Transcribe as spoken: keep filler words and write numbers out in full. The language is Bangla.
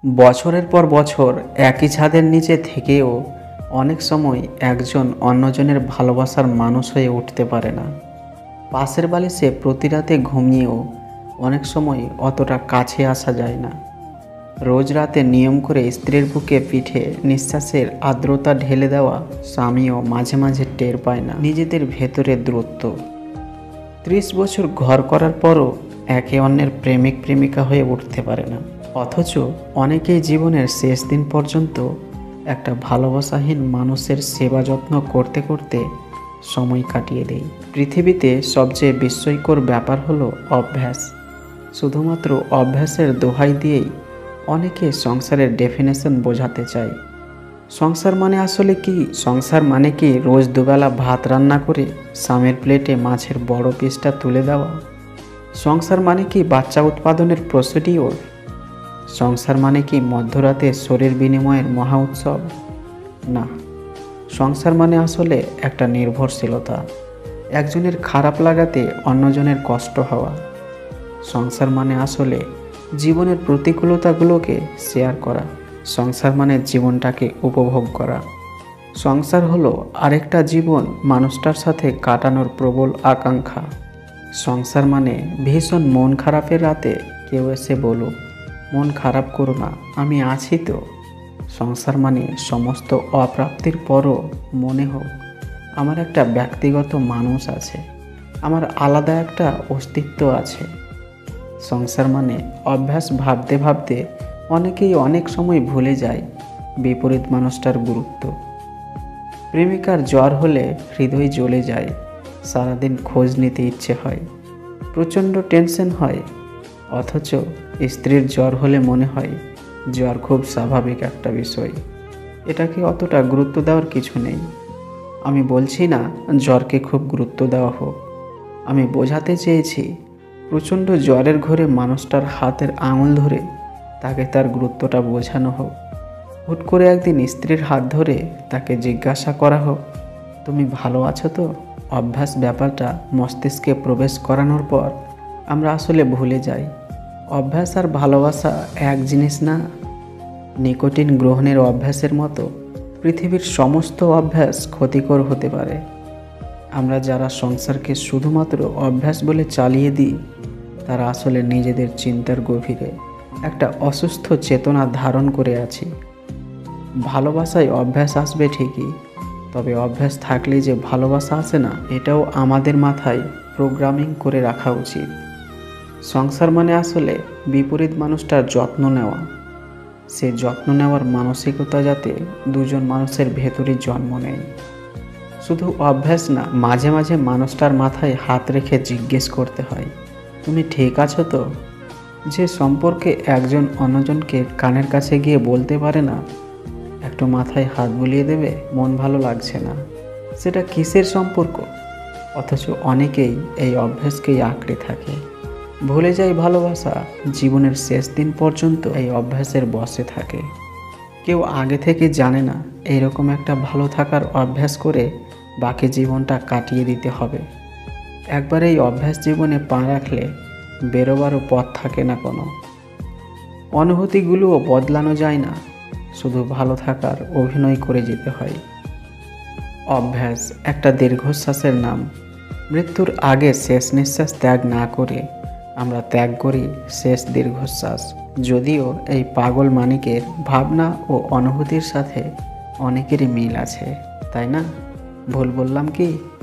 বছরের পর বছর একই ছাদের নিচে থেকেও অনেক সময় একজন অন্যজনের ভালোবাসার মানুষ হয়ে উঠতে পারে না। পাশের বালিশে প্রতি রাতে ঘুমিয়েও অনেক সময় অতটা কাছে আসা যায় না। রোজ রাতে নিয়ম করে স্ত্রীর বুকে পিঠে নিঃশ্বাসের আর্দ্রতা ঢেলে দেওয়া স্বামীও মাঝে মাঝে টের পায় না নিজেদের ভেতরে দূরত্ব। ত্রিশ বছর ঘর করার পরও একে অন্যের প্রেমিক প্রেমিকা হয়ে উঠতে পারে না। অথচ অনেকেই জীবনের শেষ দিন পর্যন্ত একটা ভালোবাসাহীন মানুষের সেবা যত্ন করতে করতে সময় কাটিয়ে দেয়। পৃথিবীতে সবচেয়ে বিস্ময়কর ব্যাপার হলো অভ্যাস। শুধুমাত্র অভ্যাসের দোহাই দিয়েই অনেকে সংসারের ডেফিনেশন বোঝাতে চায়। সংসার মানে আসলে কি? সংসার মানে কি রোজ দুবেলা ভাত রান্না করে স্বামীর প্লেটে মাছের বড় পিসটা তুলে দেওয়া? সংসার মানে কি বাচ্চা উৎপাদনের প্রসিডিওর? সংসার মানে কি মধ্যরাতে শরীর বিনিময়ের মহা উৎসব? না, সংসার মানে আসলে একটা নির্ভরশীলতা, একজনের খারাপ লাগাতে অন্যজনের কষ্ট হওয়া। সংসার মানে আসলে জীবনের প্রতিকূলতাগুলোকে শেয়ার করা। সংসার মানে জীবনটাকে উপভোগ করা। সংসার হলো আরেকটা জীবন মানুষটার সাথে কাটানোর প্রবল আকাঙ্ক্ষা। সংসার মানে ভীষণ মন খারাপের রাতে কেউ এসে বলুক, মন খারাপ করো না, আমি আছি তো। সংসার মানে সমস্ত অপ্রাপ্তির পরও মনে হোক আমার একটা ব্যক্তিগত মানুষ আছে, আমার আলাদা একটা অস্তিত্ব আছে। সংসার মানে অভ্যাস ভাবতে ভাবতে অনেকেই অনেক সময় ভুলে যায় বিপরীত মানুষটার গুরুত্ব। প্রেমিকার জ্বর হলে হৃদয় জ্বলে যায়, সারাদিন খোঁজ নিতে ইচ্ছে হয়, প্রচণ্ড টেনশন হয়। অথচ স্ত্রীর জ্বর হলে মনে হয় জ্বর খুব স্বাভাবিক একটা বিষয়, এটাকে অতটা গুরুত্ব দেওয়ার কিছু নেই। আমি বলছি না জ্বরকে খুব গুরুত্ব দেওয়া হোক, আমি বোঝাতে চেয়েছি প্রচণ্ড জ্বরের ঘরে মানুষটার হাতের আঙুল ধরে তাকে তার গুরুত্বটা বোঝানো হোক। হুট করে একদিন স্ত্রীর হাত ধরে তাকে জিজ্ঞাসা করা হোক, তুমি ভালো আছো তো? অভ্যাস ব্যাপারটা মস্তিষ্কে প্রবেশ করানোর পর আমরা আসলে ভুলে যাই অভ্যাস আর ভালোবাসা এক জিনিস না। নিকোটিন গ্রহণের অভ্যাসের মতো পৃথিবীর সমস্ত অভ্যাস ক্ষতিকর হতে পারে। আমরা যারা সংসারকে শুধুমাত্র অভ্যাস বলে চালিয়ে দিই তারা আসলে নিজেদের চিন্তার গভীরে একটা অসুস্থ চেতনা ধারণ করে আছি। ভালোবাসায় অভ্যাস আসবে ঠিকই, তবে অভ্যাস থাকলেই যে ভালোবাসা আসে না এটাও আমাদের মাথায় প্রোগ্রামিং করে রাখা উচিত। সংসার মানে আসলে বিপরীত মানুষটার যত্ন নেওয়া, সে যত্ন নেওয়ার মানসিকতা যাতে দুজন মানুষের ভেতরে জন্ম নেয়। শুধু অভ্যাস না, মাঝে মাঝে মানুষটার মাথায় হাত রেখে জিজ্ঞেস করতে হয়, তুমি ঠিক আছো তো? যে সম্পর্কে একজন অন্যজনকে কানের কাছে গিয়ে বলতে পারে না, একটু মাথায় হাত বুলিয়ে দেবে, মন ভালো লাগছে না, সেটা কিসের সম্পর্ক? অথচ অনেকেই এই অভ্যাসকেই আঁকড়ে থাকে, ভুলে যায় ভালোবাসা জীবনের শেষ দিন পর্যন্ত এই অভ্যাসের বশে থাকে। কেউ আগে থেকে জানে না এইরকম একটা ভালো থাকার অভ্যাস করে বাকি জীবনটা কাটিয়ে দিতে হবে। একবার এই অভ্যাস জীবনে পা রাখলে বেরোবারও পথ থাকে না কোনো। অনুভূতিগুলোও বদলানো যায় না, শুধু ভালো থাকার অভিনয় করে যেতে হয়। অভ্যাস একটা দীর্ঘশ্বাসের নাম। মৃত্যুর আগে শেষ নিঃশ্বাস ত্যাগ না করে আমরা ত্যাগ করি শেষ দীর্ঘশ্বাস। যদিও এই পাগল মানিকের ভাবনা ও অনুভূতির সাথে অনেকেরই মিল আছে, তাই না? ভুল বললাম কি?